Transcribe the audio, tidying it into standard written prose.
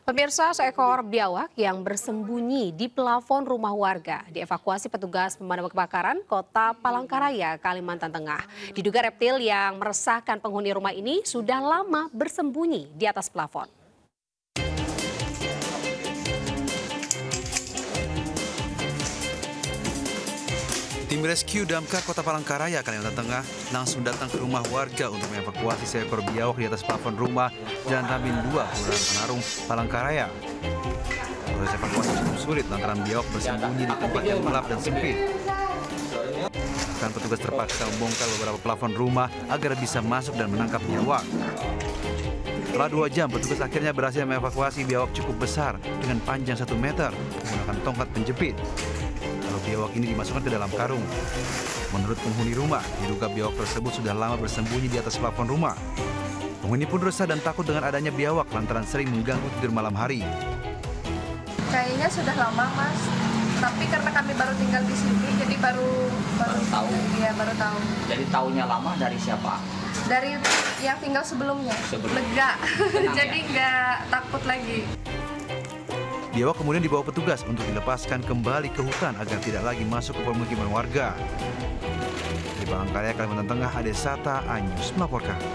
Pemirsa, seekor biawak yang bersembunyi di plafon rumah warga dievakuasi petugas pemadam kebakaran Kota Palangkaraya, Kalimantan Tengah. Diduga reptil yang meresahkan penghuni rumah ini sudah lama bersembunyi di atas plafon. Tim rescue damkar Kota Palangkaraya, Kalimantan Tengah langsung datang ke rumah warga untuk mengevakuasi seekor biawak di atas plafon rumah Jalan Tambin 2, Kelurahan Penarung, Palangkaraya. Proses evakuasi cukup sulit lantaran biawak bersembunyi di tempat yang gelap dan sempit. Bahkan petugas terpaksa membongkar beberapa plafon rumah agar bisa masuk dan menangkap biawak. Setelah 2 jam, petugas akhirnya berhasil mengevakuasi biawak cukup besar dengan panjang 1 meter menggunakan tongkat penjepit. Lalu biawak ini dimasukkan ke dalam karung. Menurut penghuni rumah, diduga biawak tersebut sudah lama bersembunyi di atas plafon rumah. Penghuni pun resah dan takut dengan adanya biawak lantaran sering mengganggu tidur malam hari. Kayaknya sudah lama, Mas. Tapi karena kami baru tinggal di sini, jadi baru tahu. Iya, baru tahu. Jadi tahunya lama dari siapa? Dari yang tinggal sebelumnya. Lega. Jadi nggak takut lagi. Biawak kemudian dibawa petugas untuk dilepaskan kembali ke hutan agar tidak lagi masuk ke pemukiman warga. Di Palangkaraya, Kalimantan Tengah, Ade Sata, Anyus melaporkan.